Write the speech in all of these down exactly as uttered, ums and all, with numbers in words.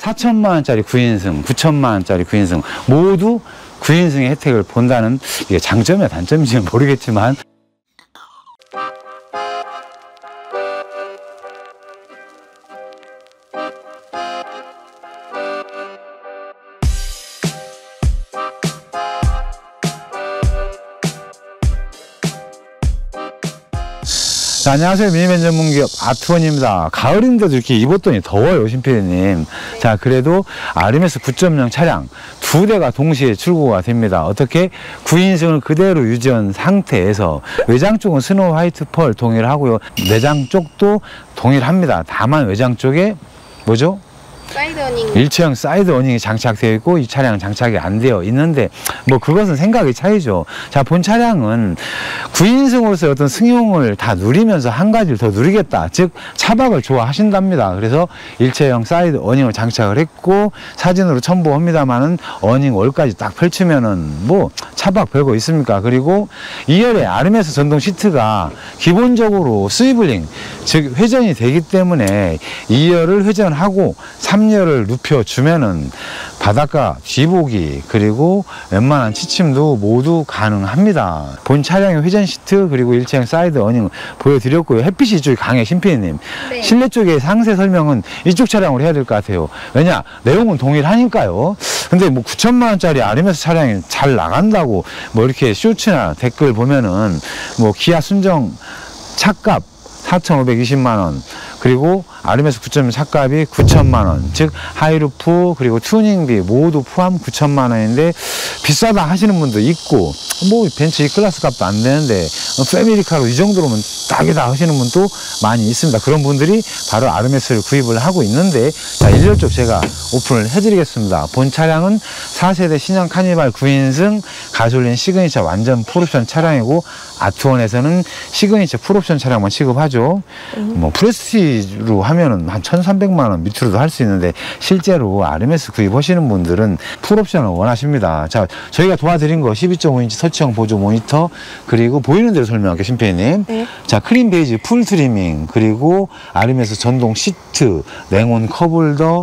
사천만 원짜리 구 인승, 구천만 원짜리 구 인승 모두 구 인승의 혜택을 본다는 이게 장점이야 단점인지는 모르겠지만 자, 안녕하세요. 미니밴 전문기업 아트원입니다. 가을인데도 이렇게 입었더니 더워요, 신피디님. 자, 그래도 아르메스 구 점 영 차량 두 대가 동시에 출고가 됩니다. 어떻게 구 인승을 그대로 유지한 상태에서 외장 쪽은 스노우 화이트 펄 동일하고요. 내장 쪽도 동일합니다. 다만 외장 쪽에 뭐죠? 사이드 어닝. 일체형 사이드 어닝이 장착되어 있고 이 차량은 장착이 안 되어 있는데 뭐 그것은 생각의 차이죠. 자, 본 차량은 구 인승으로서의 어떤 승용을 다 누리면서 한 가지를 더 누리겠다. 즉 차박을 좋아하신답니다. 그래서 일체형 사이드 어닝을 장착을 했고 사진으로 첨부합니다만은 어닝 월까지 딱 펼치면은 뭐 차박 별거 있습니까? 그리고 이 열에 아르메스 전동 시트가 기본적으로 스위블링 즉 회전이 되기 때문에 이 열을 회전하고 삼 열을 눕혀주면은 바닷가 뒤보기 그리고 웬만한 취침도 모두 가능합니다. 본 차량의 회전 시트 그리고 일체형 사이드 어닝 보여드렸고요. 햇빛이 이쪽이 강해 신피디님. 네. 실내 쪽의 상세 설명은 이쪽 차량으로 해야 될 것 같아요. 왜냐 내용은 동일하니까요. 근데 뭐 구천만 원짜리 아르메스 차량이 잘 나간다고 뭐 이렇게 쇼츠나 댓글 보면은 뭐 기아 순정 차값 사천오백이십만 원 그리고 아르메스 구 점 영 차값이 구천만 원 즉 하이루프 그리고 튜닝비 모두 포함 구천만 원인데 비싸다 하시는 분도 있고 뭐 벤츠 E 클래스 값도 안 되는데 패밀리카로 이 정도로면 딱이다 하시는 분도 많이 있습니다. 그런 분들이 바로 아르메스를 구입을 하고 있는데 자 일 열 쪽 제가 오픈을 해드리겠습니다. 본 차량은 사 세대 신형 카니발 구 인승 가솔린 시그니처 완전 풀옵션 차량이고 아트원에서는 시그니처 풀옵션 차량만 취급하죠. 음. 뭐 프레스티지로 하면은 한 천삼백만 원 밑으로도 할 수 있는데 실제로 아르메스 구입하시는 분들은 풀옵션을 원하십니다. 자, 저희가 도와드린 거 십이 점 오 인치 터치형 보조 모니터 그리고 보이는 대로 설명할게요, 신피디님. 네. 자, 크림 베이지 풀 트리밍 그리고 아르메스 전동 시트, 냉온 컵홀더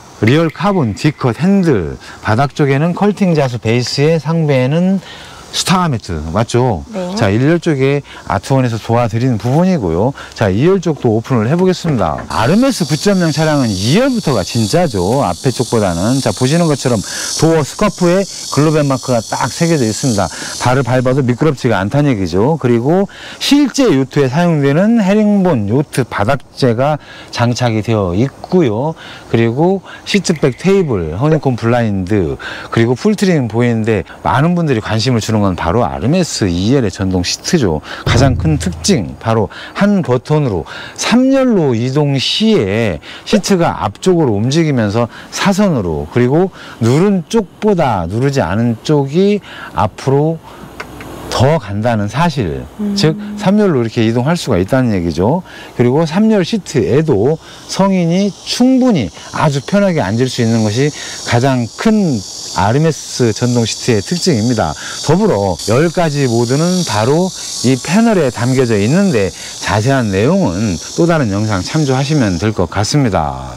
리얼 카본 D컷 핸들 바닥 쪽에는 컬팅 자수 베이스에 상배에는 스타 매트 맞죠? 네. 자, 일 열 쪽에 아트원에서 도와드리는 부분이고요. 자, 이 열 쪽도 오픈을 해보겠습니다. 아르메스 구 점 영 차량은 이 열부터가 진짜죠. 앞에 쪽보다는. 자, 보시는 것처럼 도어 스커프에 글로벤 마크가 딱 새겨져 있습니다. 발을 밟아도 미끄럽지가 않다는 얘기죠. 그리고 실제 요트에 사용되는 헤링본 요트 바닥재가 장착이 되어 있고요. 그리고 시트백 테이블, 허니콤 블라인드 그리고 풀트림 보이는데 많은 분들이 관심을 주는 건 바로 아르메스 이 열의 전동 시트죠. 가장 큰 특징 바로 한 버튼으로 삼 열로 이동 시에 시트가 앞쪽으로 움직이면서 사선으로 그리고 누른 쪽보다 누르지 않은 쪽이 앞으로 더 간다는 사실 음. 즉 삼 열로 이렇게 이동할 수가 있다는 얘기죠. 그리고 삼 열 시트에도 성인이 충분히 아주 편하게 앉을 수 있는 것이 가장 큰 아르메스 전동 시트의 특징입니다. 더불어 열 가지 모드는 바로 이 패널에 담겨져 있는데 자세한 내용은 또 다른 영상 참조하시면 될 것 같습니다.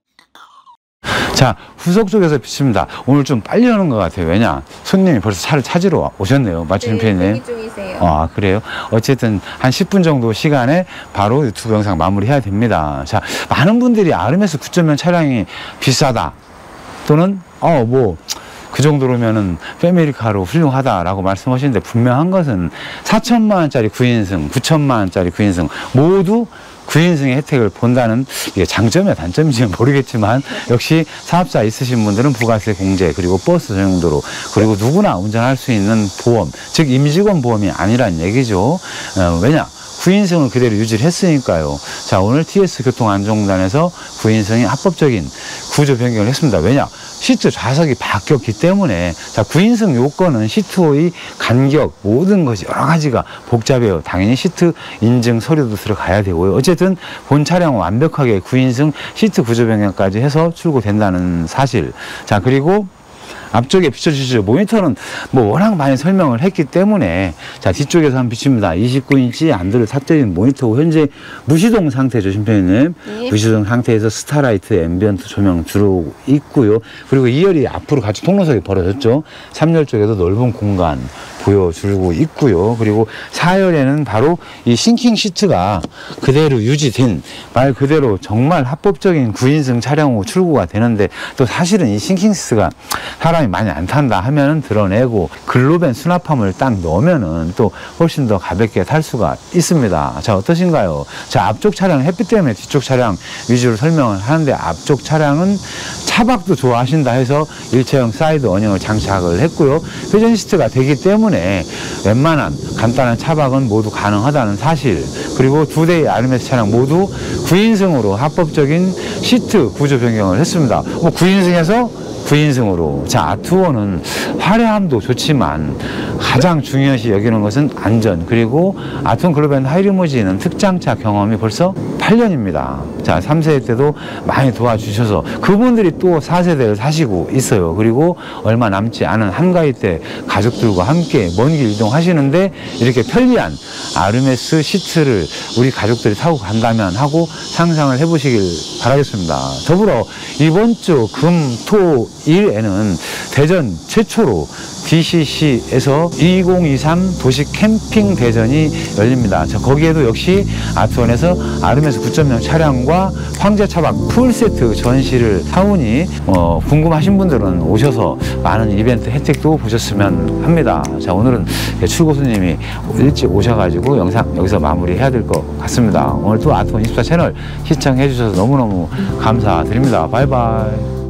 자, 후속 쪽에서 비춥니다. 오늘 좀 빨리 오는 것 같아요. 왜냐? 손님이 벌써 차를 찾으러 오셨네요. 맞죠, 신피디님? 네, 대기 중이세요. 아, 그래요? 어쨌든 한 십 분 정도 시간에 바로 유튜브 영상 마무리해야 됩니다. 자, 많은 분들이 아르메스 구 점 영 차량이 비싸다 또는 어, 뭐 그 정도로면은 패밀리카로 훌륭하다라고 말씀하시는데 분명한 것은 사천만 원짜리 구 인승, 구천만 원짜리 구 인승 모두 구 인승의 혜택을 본다는 이게 장점이야 단점인지는 모르겠지만 역시 사업자 있으신 분들은 부가세 공제 그리고 버스 전용도로 그리고 누구나 운전할 수 있는 보험 즉 임직원 보험이 아니란 얘기죠. 어, 왜냐? 구 인승을 그대로 유지를 했으니까요. 자, 오늘 티에스 교통안전공단에서 구 인승이 합법적인 구조 변경을 했습니다. 왜냐? 시트 좌석이 바뀌었기 때문에 자, 구 인승 요건은 시트의 간격 모든 것이 여러 가지가 복잡해요. 당연히 시트 인증 서류도 들어가야 되고요. 어쨌든 본 차량은 완벽하게 구 인승 시트 구조 변경까지 해서 출고된다는 사실. 자, 그리고 앞쪽에 비춰주시죠. 모니터는 뭐 워낙 많이 설명을 했기 때문에 자 뒤쪽에서 한번 비춥니다. 이십구 인치 안드로이드 탑재인 모니터고 현재 무시동 상태죠, 심표님. 예. 무시동 상태에서 스타라이트 앰비언트 조명 들어오고 있고요. 그리고 이 열이 앞으로 같이 통로석이 벌어졌죠. 삼 열 쪽에도 넓은 공간 보여주고 있고요. 그리고 사 열에는 바로 이 싱킹 시트가 그대로 유지된 말 그대로 정말 합법적인 구 인승 차량으로 출고가 되는데 또 사실은 이 싱킹 시트가 사람이 많이 안 탄다 하면은 드러내고 글로벤 수납함을 딱 넣으면은 또 훨씬 더 가볍게 탈 수가 있습니다. 자, 어떠신가요? 자, 앞쪽 차량 햇빛 때문에 뒤쪽 차량 위주로 설명을 하는데 앞쪽 차량은 차박도 좋아하신다 해서 일체형 사이드 어닝을 장착을 했고요. 회전 시트가 되기 때문에 웬만한 간단한 차박은 모두 가능하다는 사실, 그리고 두 대의 알엠에스 차량 모두 구 인승으로 합법적인 시트 구조 변경을 했습니다. 뭐 구 인승에서 구 인승으로. 자, 아트원은 화려함도 좋지만 가장 중요시 여기는 것은 안전, 그리고 아트원 글로벤 하이리무진은 특장차 경험이 벌써 팔 년입니다. 자, 삼 세대 때도 많이 도와주셔서 그분들이 또 사 세대를 사시고 있어요. 그리고 얼마 남지 않은 한가위 때 가족들과 함께 먼 길 이동하시는데 이렇게 편리한 아르메스 시트를 우리 가족들이 타고 간다면 하고 상상을 해보시길 바라겠습니다. 더불어 이번 주 금, 토, 일에는 대전 최초로 디씨씨에서 이천이십삼 도시 캠핑 대전이 열립니다. 자, 거기에도 역시 아트원에서 아르메스 구 점 영 차량과 황제 차박 풀세트 전시를 하오니 어, 궁금하신 분들은 오셔서 많은 이벤트 혜택도 보셨으면 합니다. 자, 오늘은 출고 손님이 일찍 오셔가지고 영상 여기서 마무리해야 될 것 같습니다. 오늘 또 아트원 이십사 채널 시청해 주셔서 너무너무 감사드립니다. 바이바이.